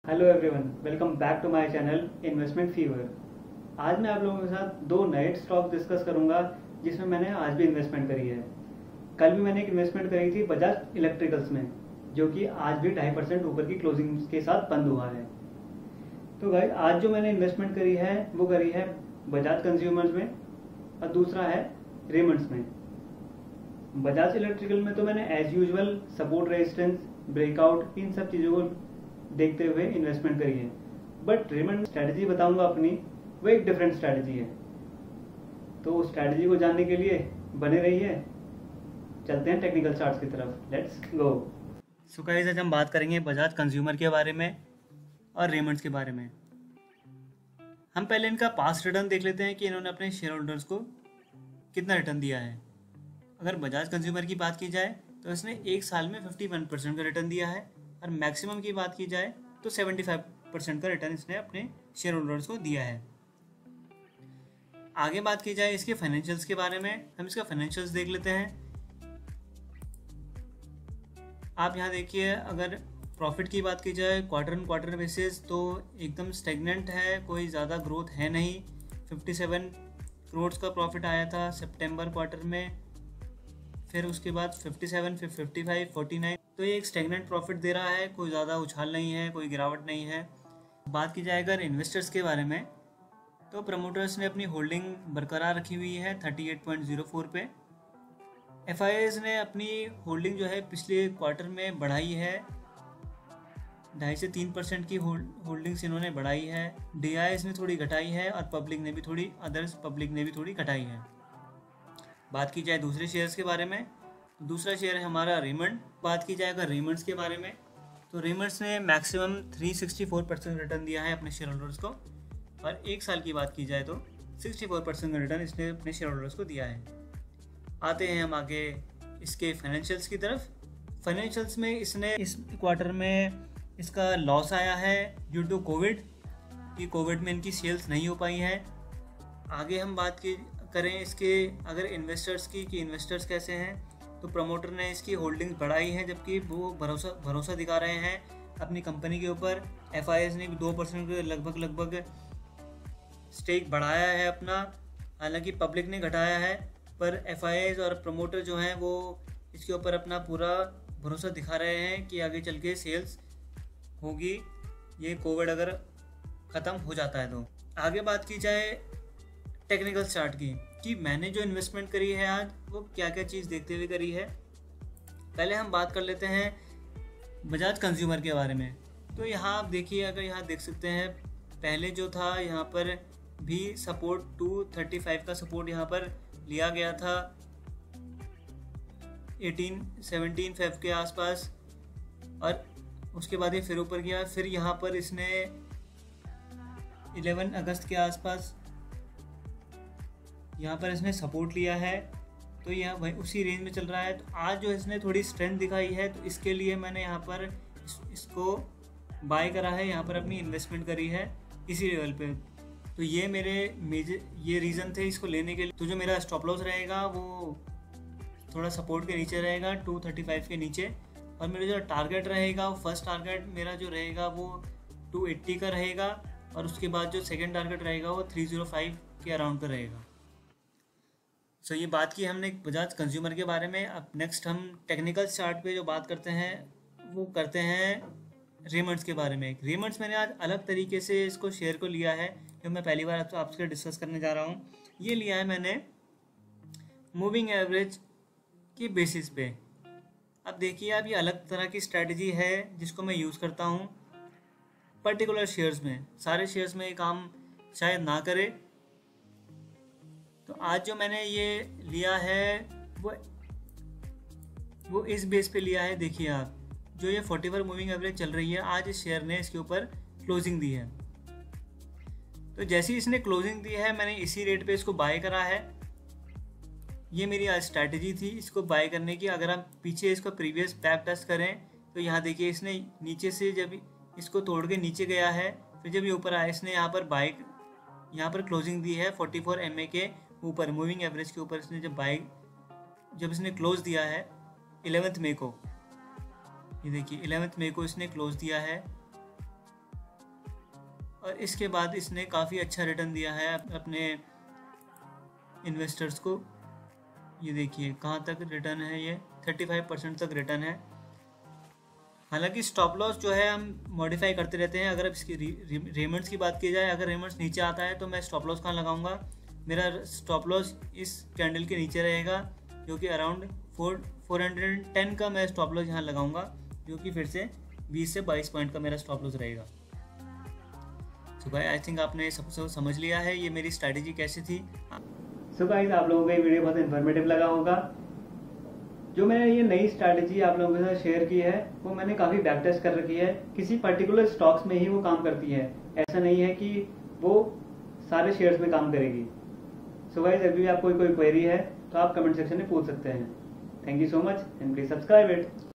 Hello everyone, welcome back to my channel investment fever. आज मैं आप लोगों के साथ दो नए स्टॉक डिस्कस करूंगा जिसमें मैंने आज भी इन्वेस्टमेंट करी है। कल भी मैंने एक इन्वेस्टमेंट करी थी बजाज इलेक्ट्रिकल्स में, जो कि आज भी 2.5% ऊपर की क्लोजिंग के साथ बंद हुआ है। तो भाई आज जो मैंने इन्वेस्टमेंट करी है वो करी है बजाज कंज्यूमर्स में और दूसरा है रेमंड्स में। बजाज इलेक्ट्रिकल में तो मैंने as usual support, resistance, breakout, इन सब चीज़ों को देखते हुए इन्वेस्टमेंट करी है। बट रेमंड स्ट्रैटेजी बताऊंगा अपनी, वो एक डिफरेंट स्ट्रैटेजी है। तो उस स्ट्रैटेजी को जानने के लिए बने रहिए। चलते हैं टेक्निकल चार्ट्स की तरफ, लेट्स गो। सो गाइस, आज हम बात करेंगे बजाज कंज्यूमर के बारे में और रेमंड्स के बारे में। हम पहले इनका पास्ट रिटर्न देख लेते हैं कि इन्होंने अपने शेयर होल्डर्स को कितना रिटर्न दिया है। अगर बजाज कंज्यूमर की बात की जाए तो इसने एक साल में 51% का रिटर्न दिया है, और मैक्सिमम की बात की जाए तो 75% का रिटर्न इसने अपने शेयर होल्डर्स को दिया है। आगे बात की जाए इसके फाइनेंशियल्स के बारे में, हम इसका फाइनेंशियल्स देख लेते हैं। आप यहाँ देखिए, अगर प्रॉफिट की बात की जाए क्वार्टर ऑन क्वार्टर बेसिस तो एकदम स्टेगनेंट है, कोई ज़्यादा ग्रोथ है नहीं। 57 करोड़ का प्रॉफिट आया था सितंबर क्वार्टर में, फिर उसके बाद 57, फिर 55, 49। तो ये एक स्टेगनेंट प्रॉफिट दे रहा है, कोई ज़्यादा उछाल नहीं है, कोई गिरावट नहीं है। बात की जाए अगर इन्वेस्टर्स के बारे में तो प्रमोटर्स ने अपनी होल्डिंग बरकरार रखी हुई है 38.04 पे। एफआईआईज ने अपनी होल्डिंग जो है पिछले क्वार्टर में बढ़ाई है, 2.5 से 3% की होल्डिंग्स इन्होंने बढ़ाई है। डीआईएस ने थोड़ी घटाई है और पब्लिक ने भी थोड़ी घटाई है। बात की जाए दूसरे शेयर्स के बारे में, दूसरा शेयर है हमारा रेमंड। बात की जाए अगर रेमंड्स के बारे में तो रेमंड्स ने मैक्सिमम 364% रिटर्न दिया है अपने शेयर होल्डर्स को, और एक साल की बात की जाए तो 64% का रिटर्न इसने अपने शेयर होल्डर्स को दिया है। आते हैं हम आगे इसके फाइनेंशियल्स की तरफ। फाइनेंशियल्स में इसने इस क्वार्टर में इसका लॉस आया है ड्यू टू कोविड, कि कोविड में इनकी सेल्स नहीं हो पाई है। आगे हम बात करें इसके अगर इन्वेस्टर्स की, कि इन्वेस्टर्स कैसे हैं, तो प्रमोटर ने इसकी होल्डिंग्स बढ़ाई हैं, जबकि वो भरोसा दिखा रहे हैं अपनी कंपनी के ऊपर। एफआईआईज ने भी 2% के लगभग स्टेक बढ़ाया है अपना, हालांकि पब्लिक ने घटाया है, पर एफआईआईज और प्रमोटर जो हैं वो इसके ऊपर अपना पूरा भरोसा दिखा रहे हैं कि आगे चल के सेल्स होगी, ये कोविड अगर ख़त्म हो जाता है तो। आगे बात की जाए टेक्निकल चार्ट की, कि मैंने जो इन्वेस्टमेंट करी है आज वो क्या क्या चीज़ देखते हुए करी है। पहले हम बात कर लेते हैं बजाज कंज्यूमर के बारे में। तो यहाँ आप देखिए, अगर यहाँ देख सकते हैं पहले जो था यहाँ पर भी सपोर्ट 235 का सपोर्ट यहाँ पर लिया गया था 17 फेब के आसपास, और उसके बाद ये फिर ऊपर गया। फिर यहाँ पर इसने 11 अगस्त के आसपास यहाँ पर इसने सपोर्ट लिया है, तो यह वही उसी रेंज में चल रहा है। तो आज जो इसने थोड़ी स्ट्रेंथ दिखाई है, तो इसके लिए मैंने यहाँ पर इसको बाय करा है, यहाँ पर अपनी इन्वेस्टमेंट करी है इसी लेवल पे। तो ये मेरे ये रीज़न थे इसको लेने के लिए। तो जो मेरा स्टॉप लॉस रहेगा वो थोड़ा सपोर्ट के नीचे रहेगा, 235 के नीचे, और मेरा जो टारगेट रहेगा वो फर्स्ट टारगेट मेरा जो रहेगा वो 280 का रहेगा, और उसके बाद जो सेकेंड टारगेट रहेगा वो 305 के अराउंड का रहेगा। सो ये बात की हमने बजाज कंज्यूमर के बारे में। अब नेक्स्ट हम टेक्निकल चार्ट पे जो बात करते हैं वो करते हैं रेमंड्स के बारे में। रेमंड्स मैंने आज अलग तरीके से इसको शेयर को लिया है, जो मैं पहली बार आपसे डिस्कस करने जा रहा हूँ। ये लिया है मैंने मूविंग एवरेज की बेसिस पे। अब देखिए, अब ये अलग तरह की स्ट्रैटेजी है जिसको मैं यूज़ करता हूँ पर्टिकुलर शेयर्स में। सारे शेयर्स में ये काम शायद ना करे। तो आज जो मैंने ये लिया है वो इस बेस पे लिया है। देखिए आप, जो ये 41 मूविंग एवरेज चल रही है, आज इस शेयर ने इसके ऊपर क्लोजिंग दी है। तो जैसे ही इसने क्लोजिंग दी है, मैंने इसी रेट पे इसको बाय करा है। ये मेरी आज स्ट्रैटेजी थी इसको बाय करने की। अगर आप पीछे इसको प्रीवियस बैक टेस्ट करें तो यहाँ देखिए, इसने नीचे से जब इसको तोड़ के नीचे गया है, फिर जब ये ऊपर आया, इसने यहाँ पर क्लोजिंग दी है 44 MA के ऊपर, मूविंग एवरेज के ऊपर। इसने जब इसने क्लोज दिया है 11 मई को, ये देखिए 11 मई को इसने क्लोज दिया है और इसके बाद इसने काफ़ी अच्छा रिटर्न दिया है अपने इन्वेस्टर्स को। ये देखिए कहाँ तक रिटर्न है, ये 35% तक रिटर्न है। हालांकि स्टॉप लॉस जो है हम मॉडिफाई करते रहते हैं। अगर अब इसकी रेमंड्स की बात की जाए, अगर रेमंड्स नीचे आता है तो मैं स्टॉप लॉस कहाँ लगाऊंगा? मेरा स्टॉप लॉस इस कैंडल के नीचे रहेगा, जो कि अराउंड 410 का मैं स्टॉप लॉस यहाँ लगाऊंगा, जो कि फिर से 20 से 22 पॉइंट का मेरा स्टॉप लॉस रहेगा। सो गाइस, आई थिंक आपने सब समझ लिया है ये मेरी स्ट्रैटेजी कैसी थी। सो गाइस, आप लोगों को ये वीडियो बहुत इन्फॉर्मेटिव लगा होगा। जो मैंने ये नई स्ट्रैटेजी आप लोगों के साथ शेयर की है वो मैंने काफ़ी बैक टेस्ट कर रखी है। किसी पर्टिकुलर स्टॉक्स में ही वो काम करती है, ऐसा नहीं है कि वो सारे शेयर्स में काम करेगी। सो गाइस, अभी भी आपको कोई क्वेरी है तो आप कमेंट सेक्शन में पूछ सकते हैं। Thank you so much and please subscribe it.